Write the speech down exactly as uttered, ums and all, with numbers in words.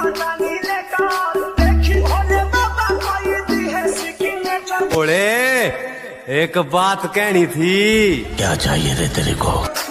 ओले एक बात कहनी थी। क्या चाहिए रे तेरे को?